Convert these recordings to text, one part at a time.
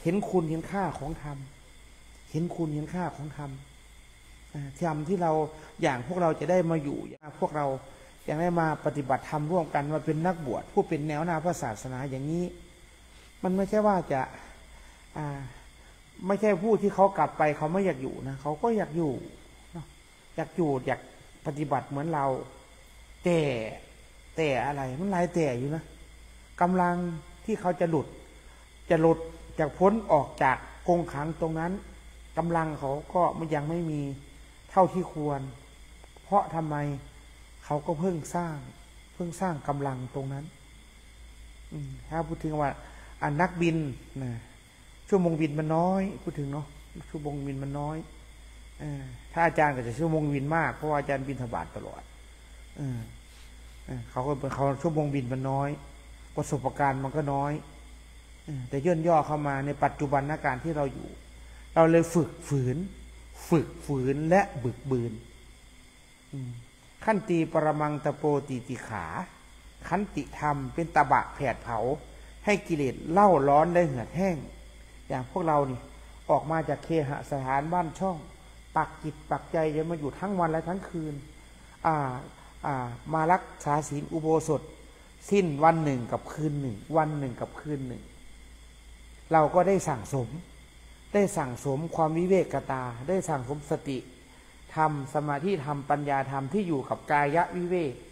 เห็นคุณเห็นค่าของธรรมเห็นคุณเห็นค่าของธรรมธรรมที่เราอย่างพวกเราจะได้มาอยู่พวกเราอย่างได้มาปฏิบัติธรรมร่วมกันมาเป็นนักบวชผู้เป็นแนวหน้าพระศาสนาอย่างนี้มันไม่ใช่ว่าจะไม่ใช่ผู้ที่เขากลับไปเขาไม่อยากอยู่นะเขาก็อยากอยู่อยากอยู่อยากปฏิบัติเหมือนเราแต่อะไรมันหลายแต่อยู่นะกำลังที่เขาจะหลุดจากพ้นออกจากกรงขังตรงนั้นกำลังเขาก็ยังไม่มีเท่าที่ควรเพราะทำไมเขาก็เพิ่งสร้างกำลังตรงนั้นถ้าพูดถึงว่านักบินนะชั่วโมงบินมันน้อยพูดถึงเนาะชั่วโมงบินมันน้อยถ้าอาจารย์ก็จะชั่วโมงบินมากเพราะว่าอาจารย์บินทบาทตลอดเขาชั่วโมงบินมันน้อยประสบการณ์มันก็น้อยแต่ย่นย่อเข้ามาในปัจจุบันการที่เราอยู่เราเลยฝึกฝืนและบึกบืนขันติปรมังตะโปติติขาขันติธรรมเป็นตบะแผดเผาให้กิเลสเล่าร้อนได้เหือดแห้งอย่างพวกเรานี่ออกมาจากเคหสถานบ้านช่องปักจิตปักใจจะมาอยู่ทั้งวันและทั้งคืนมารักษาศีลอุโบสถสิ้นวันหนึ่งกับคืนหนึ่งวันหนึ่งกับคืนหนึ่งเราก็ได้สั่งสมความวิเวกตาได้สั่งสมสติธรรมสมาธิธรรมปัญญาธรรมที่อยู่กับกายวิเวก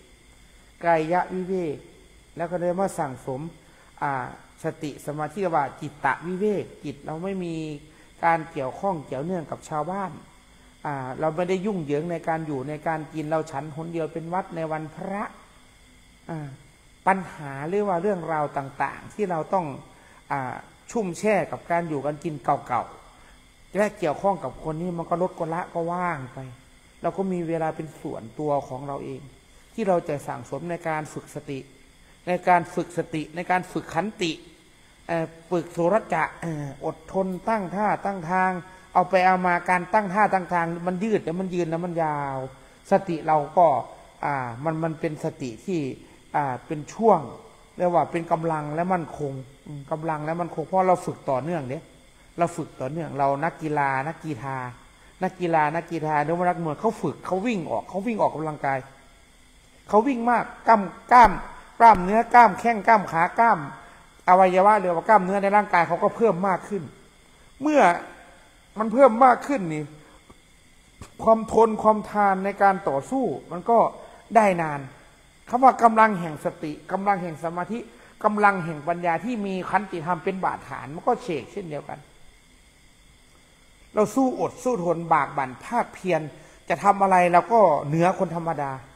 แล้วก็ได้มาสั่งสมสติสมาธิว่าจิตตะวิเวกจิตเราไม่มีการเกี่ยวข้องเกี่ยวเนื่องกับชาวบ้านเราไม่ได้ยุ่งเหยิงในการอยู่ในการกินเราฉันหนเดียวเป็นวัดในวันพระปัญหาหรือว่าเรื่องราวต่างๆที่เราต้องชุ่มแช่กับการอยู่กันกินเก่าๆและเกี่ยวข้องกับคนนี้มันก็ลดก็ละก็ว่างไปเราก็มีเวลาเป็นส่วนตัวของเราเองที่เราจะสั่งสมในการฝึกสติในการฝึกขันติฝึกโสรจะอดทนตั้งท่าตั้งทางเอาไปเอามาการตั้งท่าตั้งทางมันยืดแล้วมันยืนแล้วมันยาวสติเราก็มันเป็นสติที่เป็นช่วงเรียกว่าเป็นกำลังและมั่นคงเพราะเราฝึกต่อเนื่องเนี่ยเราฝึกต่อเนื่องเรานักกีฬานักกีฬาเดี๋ยวนักมวยเขาฝึกเขาวิ่งออกกำลังกายเขาวิ่งมากกล้ามเนื้อกล้ามแข้งกล้ามขากล้ามอวัยวะเรียกว่ากล้ามเนื้อในร่างกายเขาก็เพิ่มมากขึ้นเมื่อมันเพิ่มมากขึ้นนี่ความทนความทานในการต่อสู้มันก็ได้นานคำว่ากำลังแห่งสติกำลังแห่งสมาธิกำลังแห่งปัญญาที่มีขันติธรรมเป็นบาดฐานมันก็เฉกเช่นเดียวกันเราสู้อดสู้ทนบากบั่นภาคเพียรจะทำอะไรเราก็เหนือคนธรรมดา